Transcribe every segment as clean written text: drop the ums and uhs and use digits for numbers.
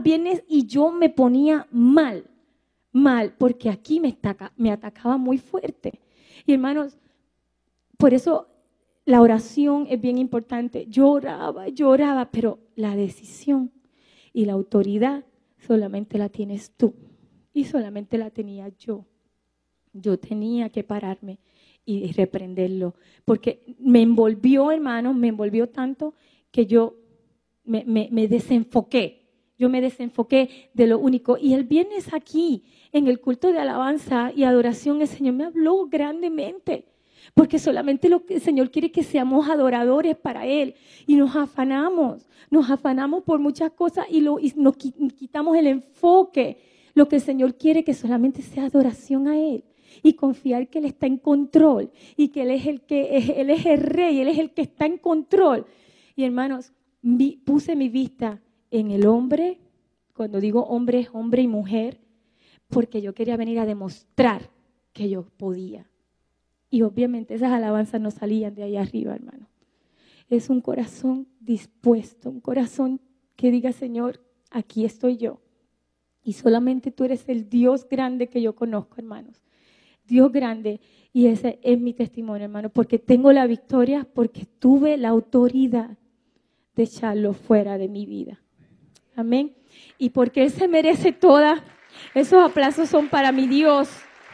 viernes y yo me ponía mal, porque aquí me atacaba muy fuerte. Y hermanos, por eso la oración es bien importante. Yo oraba, pero la decisión y la autoridad solamente la tienes tú y solamente la tenía yo. Yo tenía que pararme y reprenderlo, porque me envolvió, hermanos, me envolvió tanto que yo me desenfoqué. Yo me desenfoqué de lo único. Y el viernes aquí, en el culto de alabanza y adoración, el Señor me habló grandemente. Porque solamente lo que el Señor quiere que seamos adoradores para Él. Y nos afanamos por muchas cosas y nos quitamos el enfoque. Lo que el Señor quiere que solamente sea adoración a Él. Y confiar que Él está en control. Y que Él es el Rey, Él es el que está en control. Y hermanos, puse mi vista en el hombre, cuando digo hombre, es hombre y mujer, porque yo quería venir a demostrar que yo podía. Y obviamente esas alabanzas no salían de ahí arriba, hermano. Es un corazón dispuesto, un corazón que diga, Señor, aquí estoy yo. Y solamente tú eres el Dios grande que yo conozco, hermanos. Dios grande. Y ese es mi testimonio, hermano, porque tengo la victoria, porque tuve la autoridad de echarlo fuera de mi vida. Amén. Y porque Él se merece todas, esos aplausos son para mi Dios.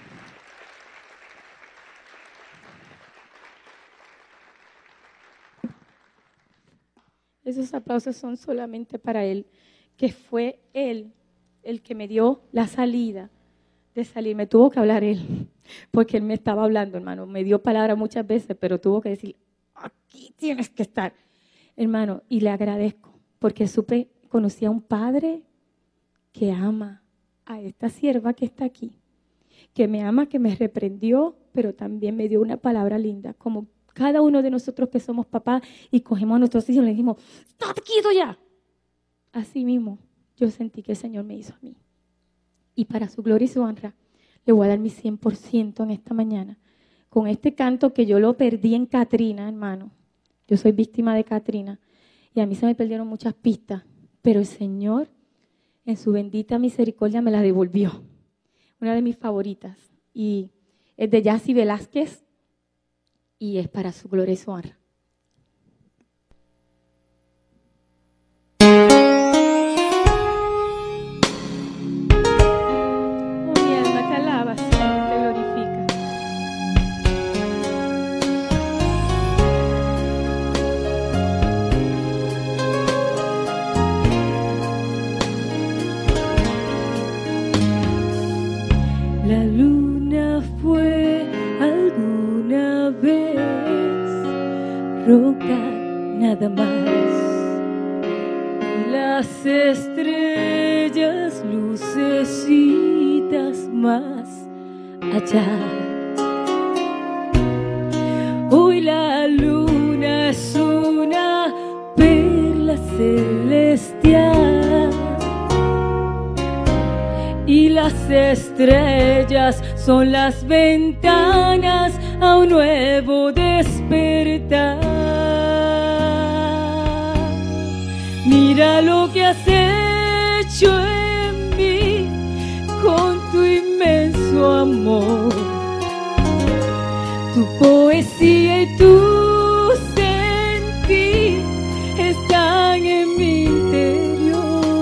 Esos aplausos son solamente para Él, que fue Él el que me dio la salida de salir. Me tuvo que hablar Él, porque Él me estaba hablando, hermano. Me dio palabra muchas veces, pero tuvo que decir, aquí tienes que estar, hermano. Y le agradezco, porque conocí a un padre que ama a esta sierva que está aquí, que me ama, que me reprendió, pero también me dio una palabra linda, como cada uno de nosotros que somos papás y cogemos a nuestros hijos y les decimos, ¡estate quieto ya! Así mismo yo sentí que el Señor me hizo a mí. Y para su gloria y su honra, le voy a dar mi 100% en esta mañana. Con este canto que yo lo perdí en Katrina, hermano. Yo soy víctima de Katrina y a mí se me perdieron muchas pistas, pero el Señor en su bendita misericordia me la devolvió. Una de mis favoritas. Y es de Yacy Velázquez y es para su gloria y su honra. Oh, mi alma te alaba, Señor, te glorifica. La luna fue alguna vez roca nada más, y las estrellas lucecitas más allá. Hoy la luna es una perla celestial y las estrellas son las ventanas a un nuevo despertar. Mira lo que has hecho en mí con tu inmenso amor. Tu poesía y tu sentir están en mi interior.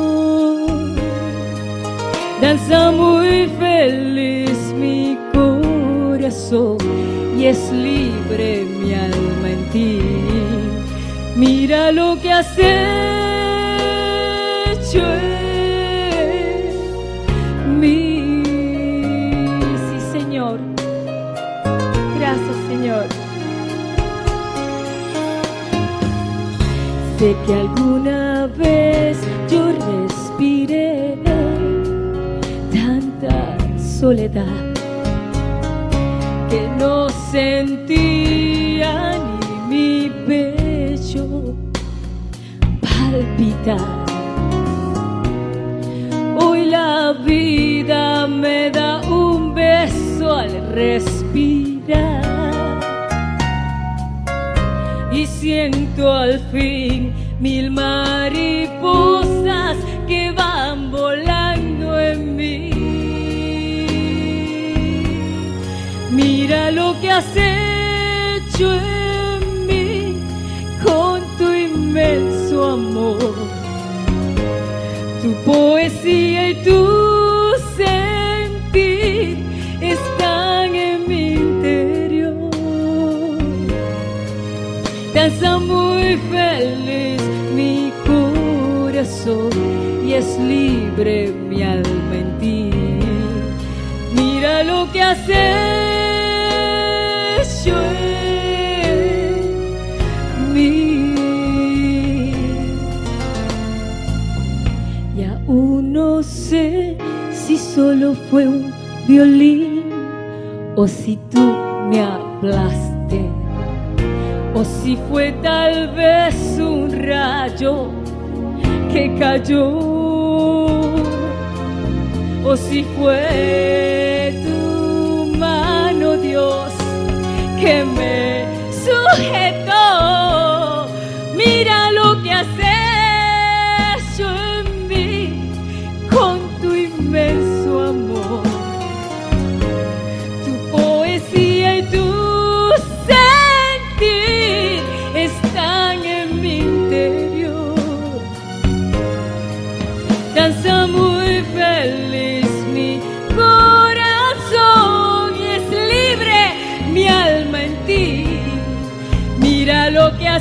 Danza muy feliz mi corazón y es libre mi alma en ti. Mira lo que has hecho en mí. Sí, Señor. Gracias, Señor. Sé que alguna vez yo respiré tanta soledad que no sentía ni mi pecho palpitar. Hoy la vida me da un beso al respirar y siento al fin 1000 mariposas que van has hecho en mí con tu inmenso amor. Tu poesía y tu sentir están en mi interior. Danza muy feliz mi corazón y es libre mi alma en ti. Mira lo que has hecho en mí. Y aún no sé si solo fue un violín o si tú me hablaste, o si fue tal vez un rayo que cayó, o si fue tu mano, Dios, que me sujetó. Mira lo que has hecho en mí con tu inmenso amor. Tu poesía y tu sentir están en mi interior. Danza muy feliz mi corazón y es libre mi alma en ti. Mira lo que has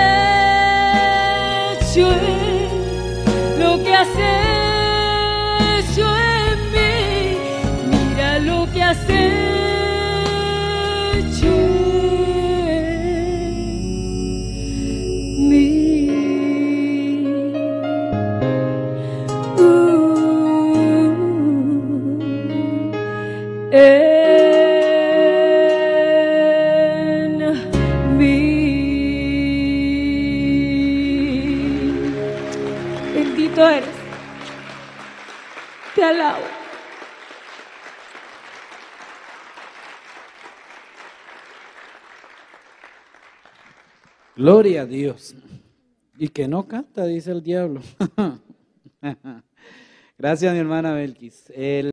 hecho, lo que has hecho en mí. Mira lo que has hecho en mí. En mí. Bendito eres. Te alabo. Gloria a Dios. Y que no canta, dice el diablo. Gracias, mi hermana Belkis.